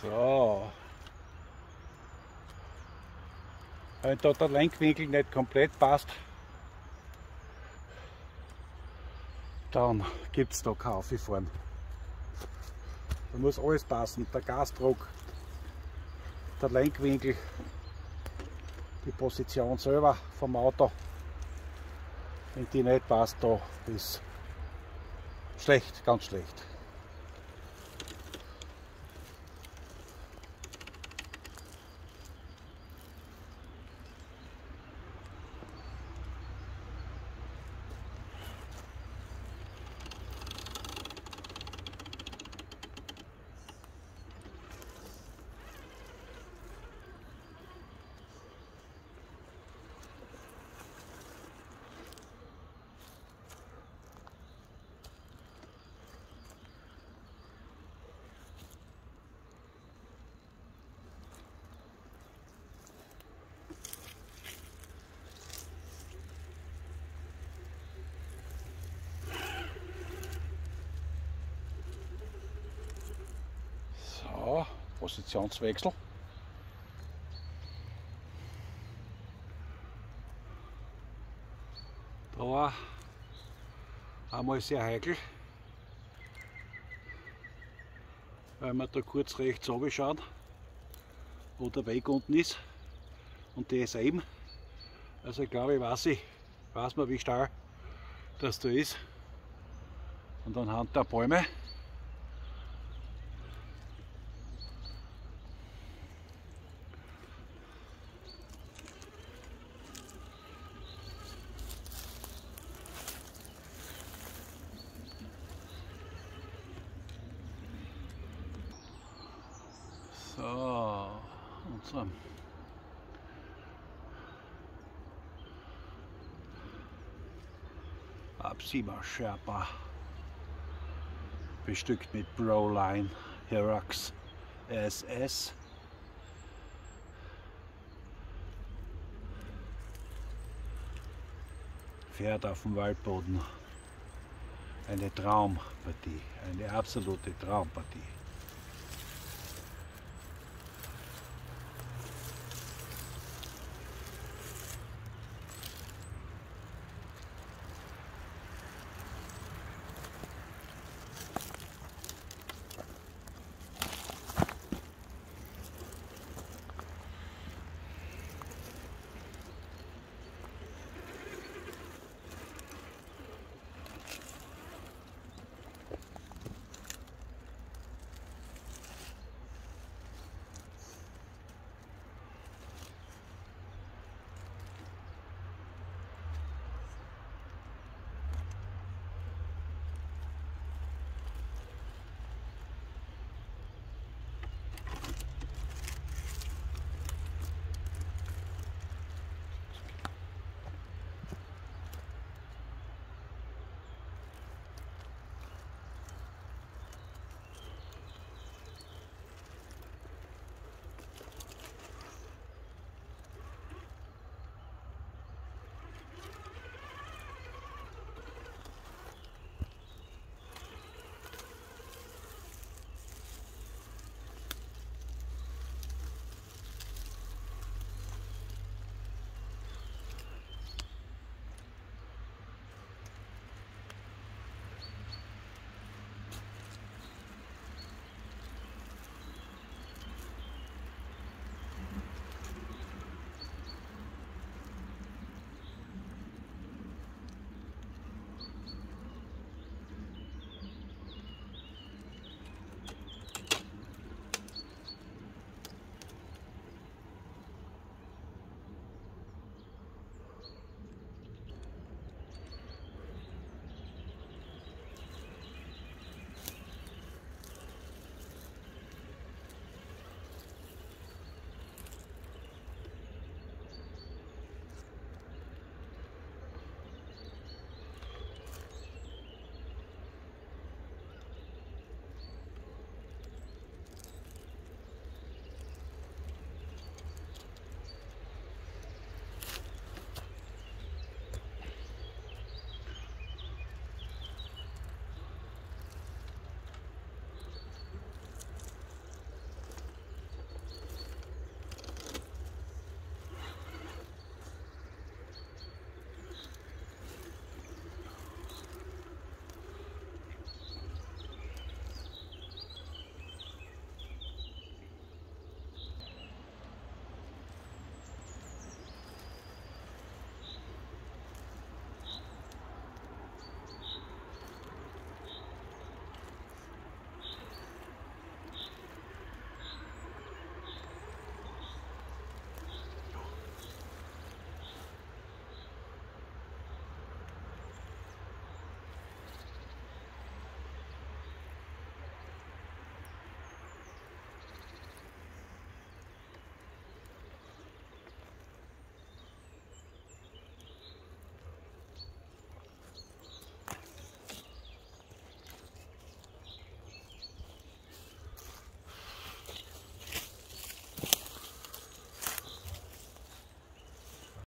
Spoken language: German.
So. Wenn da der Lenkwinkel nicht komplett passt, dann gibt es da kein Auffahren. Da muss alles passen, der Gasdruck, der Lenkwinkel, die Position selber vom Auto. Wenn die nicht passt, da ist schlecht, ganz schlecht. Positionswechsel. Da war einmal sehr heikel, weil man da kurz rechts runterschaut, wo der Weg unten ist und der ist eben. Also ich glaube, weiß man wie steil das da ist. Und anhand der Bäume so, unser Ab-7er Sherpa, bestückt mit Broline Hirax SS. Fährt auf dem Waldboden. Eine Traumpartie, eine absolute Traumpartie.